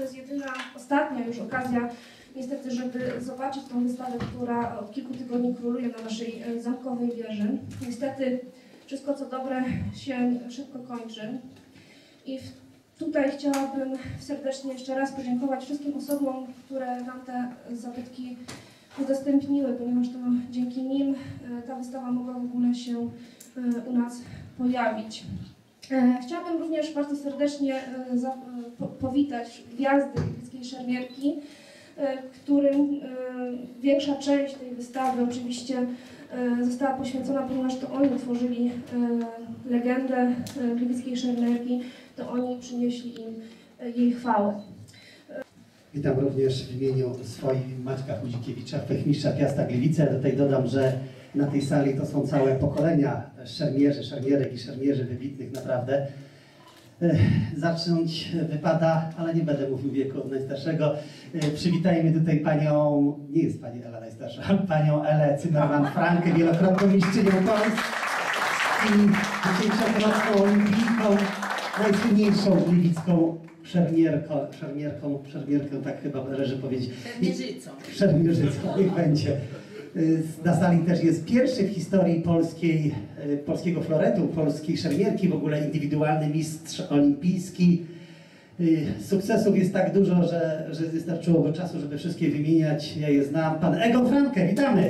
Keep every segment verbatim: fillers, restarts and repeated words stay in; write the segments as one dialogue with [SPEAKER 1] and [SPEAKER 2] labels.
[SPEAKER 1] jest jedyna, ostatnia już okazja, niestety, żeby zobaczyć tą wystawę, która od kilku tygodni króluje na naszej zamkowej wieży. Niestety wszystko, co dobre, się szybko kończy. I tutaj chciałabym serdecznie jeszcze raz podziękować wszystkim osobom, które nam te zabytki udostępniły, ponieważ to dzięki nim ta wystawa mogła w ogóle się u nas pojawić. Chciałabym również bardzo serdecznie powitać gwiazdy gliwickiej szermierki, którym większa część tej wystawy oczywiście została poświęcona, ponieważ to oni tworzyli legendę gliwickiej szermierki, to oni przynieśli im jej chwałę.
[SPEAKER 2] Witam również w imieniu swoim Maćka Chudzikiewicza, fechmistrza Piasta Gliwice. Tutaj dodam, że na tej sali to są całe pokolenia szermierzy, szermierek i szermierzy wybitnych naprawdę. Zacząć wypada, ale nie będę mówił wieku od najstarszego. Przywitajmy tutaj panią, nie jest pani Ela najstarsza, panią Elę Zimmerman-Frankę, wielokrotną mistrzynią Polski i dziesięciokrotną olimpijką, najsłynniejszą gliwicką szermierką, szermierką, szermierką, tak chyba należy powiedzieć.
[SPEAKER 3] Szermierzycą.
[SPEAKER 2] Szermierzycą, niech będzie. Na sali też jest pierwszy w historii polskiej, polskiego floretu, polskiej szermierki, w ogóle indywidualny mistrz olimpijski. Sukcesów jest tak dużo, że, że wystarczyłoby czasu, żeby wszystkie wymieniać. Ja je znam. Pan Egon Franke, witamy!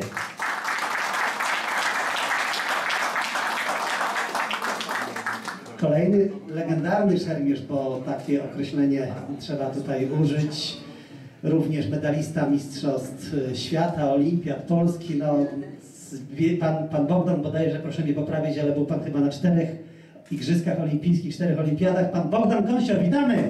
[SPEAKER 2] Kolejny legendarny szermierz, bo takie określenie trzeba tutaj użyć. Również medalista Mistrzostw Świata, Olimpiad, Polski. No, pan, pan Bogdan bodajże, proszę mnie poprawić, ale był pan chyba na czterech Igrzyskach Olimpijskich, czterech Olimpiadach. Pan Bogdan Kąsior, witamy!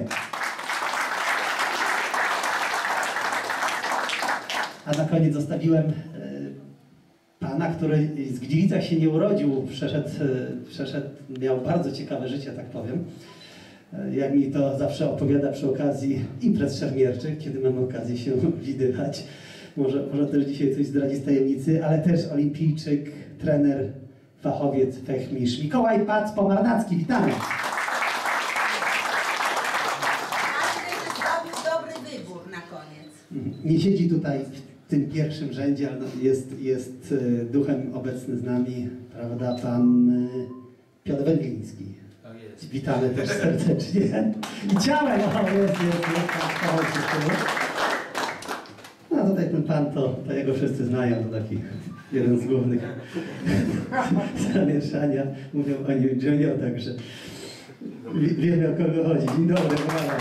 [SPEAKER 2] A na koniec zostawiłem pana, który w Gliwicach się nie urodził, przeszedł, przeszedł, miał bardzo ciekawe życie, tak powiem. Jak mi to zawsze opowiada przy okazji imprez szermierczych, kiedy mam okazję się widywać. Może, może też dzisiaj coś zdradzi z tajemnicy, ale też olimpijczyk, trener, fachowiec, fechmistrz Mikołaj Pac-Pomarnacki. Witamy!
[SPEAKER 3] Dobry wybór na koniec.
[SPEAKER 2] Nie siedzi tutaj w tym pierwszym rzędzie, ale jest, jest duchem obecny z nami, prawda, pan Piotr Węgliński. Witamy też serdecznie. I ciałem, o, jest, jest, jest, jest, no tutaj ten pan, to, to jego wszyscy znają, to taki jeden z głównych zamieszania. Mówią o nim Junio, także wiemy, o kogo chodzi. Dzień dobry, brawa.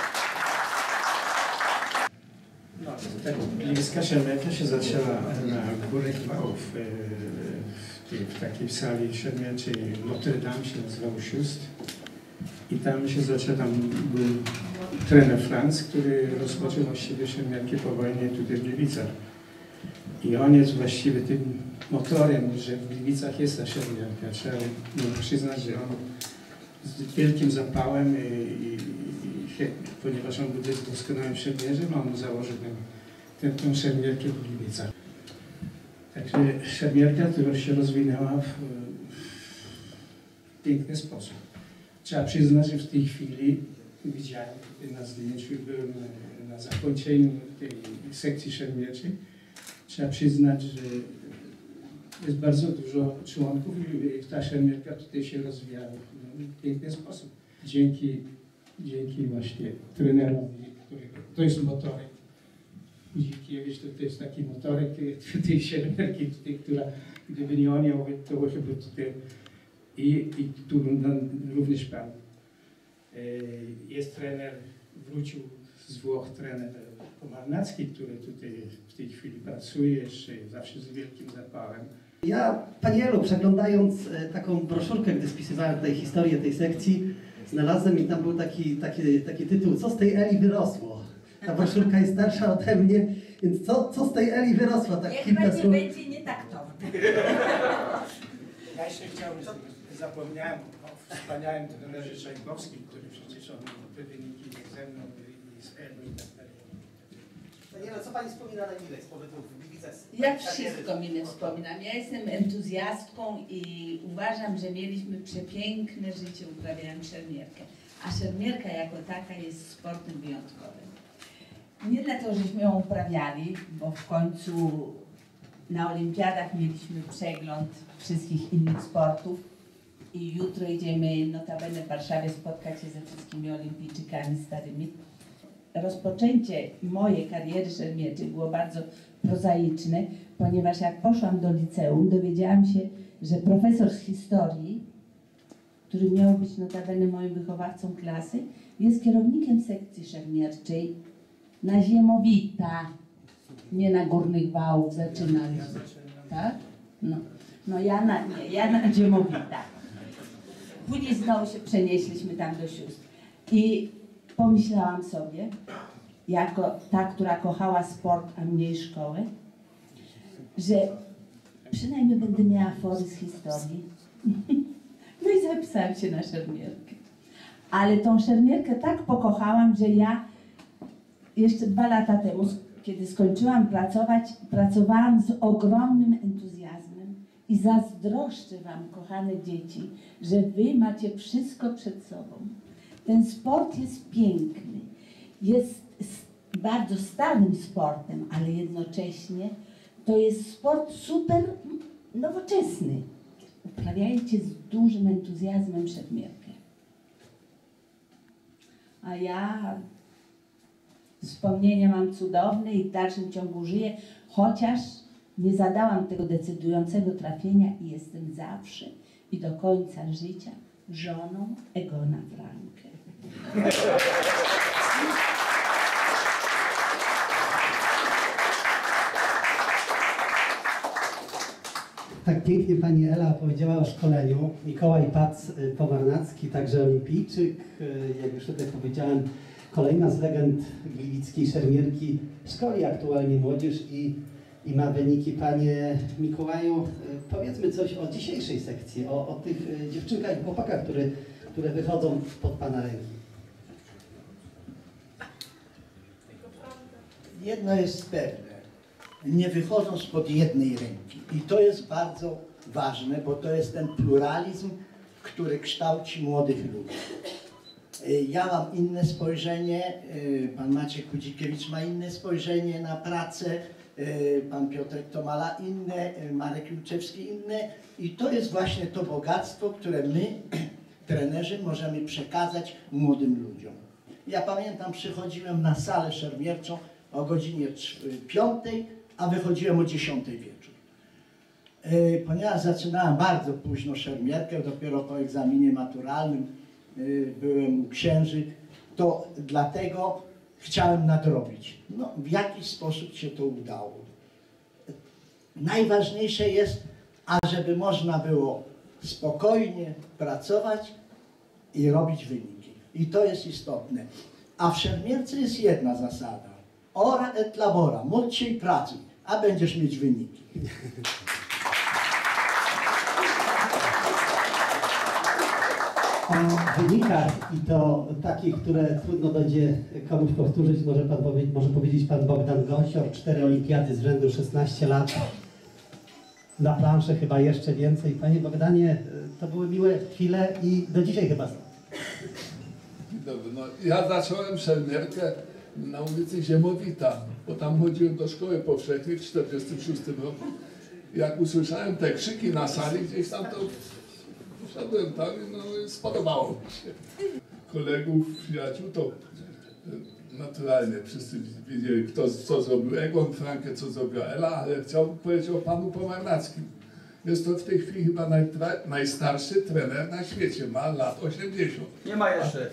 [SPEAKER 4] No, tak, gliwicka szermierka się zaczęła na Górach Wałów, w, w takiej sali szermierczej Notre Dame się nazywał Siust. I tam się zaczął, tam był trener Franz, który rozpoczął właściwie szermierkę po wojnie tutaj w Gliwicach. I on jest właściwie tym motorem, że w Gliwicach jest ta szermierka. Trzeba przyznać, że on z wielkim zapałem, i, i, i, ponieważ on był doskonałym szermierzem, on założył tę, tę szermierkę w Gliwicach. Także szermierka, która się rozwinęła w, w piękny sposób. Trzeba przyznać, że w tej chwili widziałem na zdjęciu, byłem na zakończeniu tej sekcji szermierczej. Trzeba przyznać, że jest bardzo dużo członków i ta szermierka tutaj się rozwija w piękny sposób. Dzięki, dzięki właśnie trenerowi, który to jest motorek. Chudzikiewicz to, to jest taki motorek tej szermierki, tutaj, która gdyby nie on, to by tutaj i, i tu również pan. Jest trener, wrócił z Włoch trener Pomarnacki, który tutaj w tej chwili pracuje, jeszcze zawsze z wielkim zapałem.
[SPEAKER 2] Ja, Panie Elu, przeglądając taką broszurkę, gdy spisywałem tutaj historię tej sekcji, znalazłem i tam był taki, taki, taki tytuł, co z tej Eli wyrosło? Ta broszurka jest starsza ode mnie, więc co, co z tej Eli wyrosło? Tak
[SPEAKER 3] Niech
[SPEAKER 2] kilka
[SPEAKER 3] będzie,
[SPEAKER 2] słów.
[SPEAKER 3] będzie nietaktowne.
[SPEAKER 4] Ja jeszcze chciałbym, zapomniałem o wspaniałym trenerze Czajkowskim, który przecież on te wyniki ze mną i z Elu i tak dalej.
[SPEAKER 2] Daniela, co pani wspomina najmilej z pobytu w Gliwicach?
[SPEAKER 5] Ja wszystko mile wspominam. Ja jestem entuzjastką i uważam, że mieliśmy przepiękne życie uprawiając szermierkę. A szermierka jako taka jest sportem wyjątkowym. Nie dlatego, żeśmy ją uprawiali, bo w końcu na olimpiadach mieliśmy przegląd wszystkich innych sportów i jutro idziemy notabene w Warszawie spotkać się ze wszystkimi olimpijczykami starymi. Rozpoczęcie mojej kariery szermierczej było bardzo prozaiczne, ponieważ jak poszłam do liceum, dowiedziałam się, że profesor z historii, który miał być notabene moim wychowawcą klasy, jest kierownikiem sekcji szermierczej na Ziemowita, nie na Górnych Wałów zaczynaliśmy, tak? No, no ja na, nie, ja na Ziemowita. Później znowu się przenieśliśmy tam do sióstr i pomyślałam sobie, jako ta, która kochała sport, a mniej szkołę, że przynajmniej będę miała fory z historii. No i zapisałam się na szermierkę. Ale tą szermierkę tak pokochałam, że ja jeszcze dwa lata temu, kiedy skończyłam pracować, pracowałam z ogromnym entuzjazmem i zazdroszczę wam, kochane dzieci, że wy macie wszystko przed sobą. Ten sport jest piękny, jest bardzo starym sportem, ale jednocześnie to jest sport super nowoczesny. Uprawiajcie z dużym entuzjazmem szermierkę. A ja wspomnienia mam cudowne i w dalszym ciągu żyję, chociaż nie zadałam tego decydującego trafienia i jestem zawsze i do końca życia żoną Egona Franke.
[SPEAKER 2] Tak pięknie pani Ela powiedziała o szkoleniu. Mikołaj Pac-Pomarnacki, także olimpijczyk, jak już tutaj powiedziałem, kolejna z legend gliwickiej szermierki, szkoli aktualnie młodzież i, i ma wyniki. Panie Mikołaju, powiedzmy coś o dzisiejszej sekcji, o, o tych dziewczynkach i chłopakach, które, które wychodzą pod pana ręki.
[SPEAKER 6] Jedno jest pewne, nie wychodzą spod jednej ręki i to jest bardzo ważne, bo to jest ten pluralizm, który kształci młodych ludzi. Ja mam inne spojrzenie, pan Maciek Kudzikiewicz ma inne spojrzenie na pracę, pan Piotrek Tomala inne, Marek Julczewski inne i to jest właśnie to bogactwo, które my, trenerzy, możemy przekazać młodym ludziom. Ja pamiętam, przychodziłem na salę szermierczą o godzinie piątej, a wychodziłem o dziesiątej wieczór. Ponieważ zaczynałem bardzo późno szermierkę, dopiero po egzaminie maturalnym byłem u księży, to dlatego chciałem nadrobić. No, w jakiś sposób się to udało. Najważniejsze jest, ażeby można było spokojnie pracować i robić wyniki. I to jest istotne. A w szermierce jest jedna zasada. Ora et labora. Módl się i pracuj, a będziesz mieć wyniki.
[SPEAKER 2] O wynikach i to takich, które trudno będzie komuś powtórzyć, może, pan powie, może powiedzieć pan Bogdan Gąsior, cztery olimpiady z rzędu, szesnaście lat, na planszę chyba jeszcze więcej. Panie Bogdanie, to były miłe chwile i do dzisiaj chyba są.
[SPEAKER 7] Dobry, no, ja zacząłem szermierkę na ulicy Ziemowita, bo tam chodziłem do szkoły powszechnej w tysiąc dziewięćset czterdziestym szóstym roku. Jak usłyszałem te krzyki na sali, gdzieś tam to wszedłem tam i no, spodobało mi się. Kolegów, przyjaciół to naturalnie wszyscy wiedzieli, kto co zrobił Egon Franke, co zrobiła Ela, ale chciałbym powiedzieć o panu Pomarnackim. Jest to w tej chwili chyba najstarszy trener na świecie, ma lat osiemdziesiąt.
[SPEAKER 8] Nie ma jeszcze.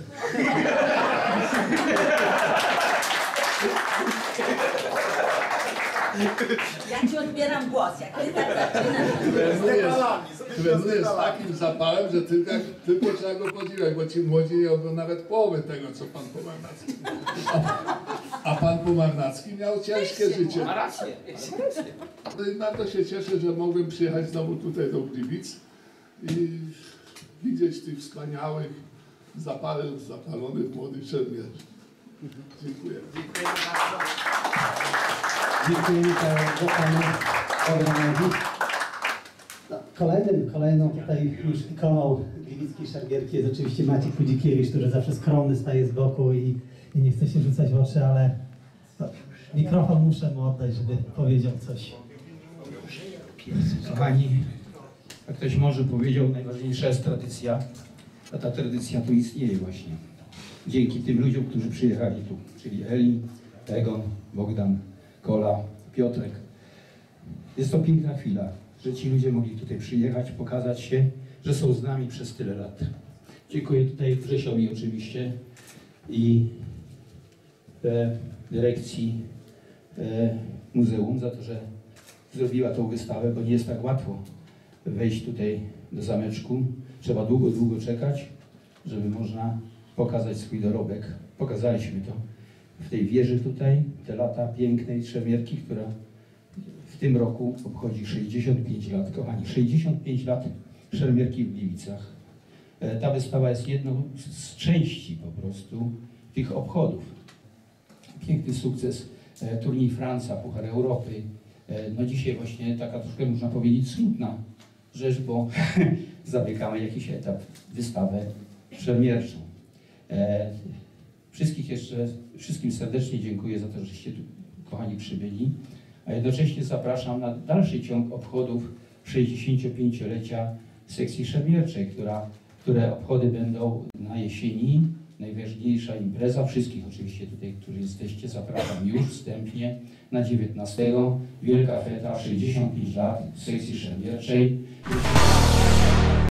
[SPEAKER 3] Ja ci odbieram głos, jak ty tak zaczynasz.
[SPEAKER 7] Trenuje z, trenuje z takim zapałem, że tylko, tylko trzeba go podziwiać, bo ci młodzi nie robią nawet połowy tego, co pan Pomarnacki. A, a pan Pomarnacki miał ciężkie życie.
[SPEAKER 8] Ma rację.
[SPEAKER 7] No i bardzo się cieszę, że mogłem przyjechać znowu tutaj do Gliwic i widzieć tych wspaniałych, zapalonych, zapalonych młodych szermierzy. Dziękuję.
[SPEAKER 2] Dziękujemy bardzo panu Bogdanowi. No, kolejnym, kolejną tutaj już ikoną gliwickiej szermierki jest oczywiście Maciek Chudzikiewicz, który zawsze skromny staje z boku i, i nie chce się rzucać w oczy, ale no, mikrofon muszę mu oddać, żeby powiedział coś.
[SPEAKER 8] Kochani, jak ktoś może powiedział, najważniejsza jest tradycja, a ta tradycja tu istnieje właśnie. Dzięki tym ludziom, którzy przyjechali tu, czyli Eli, Egon, Bogdan, Kola, Piotrek. Jest to piękna chwila, że ci ludzie mogli tutaj przyjechać, pokazać się, że są z nami przez tyle lat. Dziękuję tutaj Grzesiowi oczywiście i e, dyrekcji e, muzeum za to, że zrobiła tą wystawę, bo nie jest tak łatwo wejść tutaj do zameczku. Trzeba długo, długo czekać, żeby można pokazać swój dorobek. Pokazaliśmy to w tej wieży tutaj, te lata pięknej Szermierki, która w tym roku obchodzi sześćdziesiąt pięć lat. Kochani, sześćdziesiąt pięć lat Szermierki w Gliwicach. Ta wystawa jest jedną z części po prostu tych obchodów. Piękny sukces, turniej Franca, Puchar Europy. No dzisiaj właśnie taka troszkę można powiedzieć smutna rzecz, bo zamykamy jakiś etap, wystawę szermierczą. E, wszystkich jeszcze, wszystkim serdecznie dziękuję za to, żeście tu, kochani, przybyli, a jednocześnie zapraszam na dalszy ciąg obchodów sześćdziesięciopięciolecia sekcji szermierczej, która, które obchody będą na jesieni. Najważniejsza impreza, wszystkich oczywiście tutaj, którzy jesteście, zapraszam już wstępnie na dziewiętnastego. Wielka feta, sześćdziesiąt pięć lat sekcji szermierczej.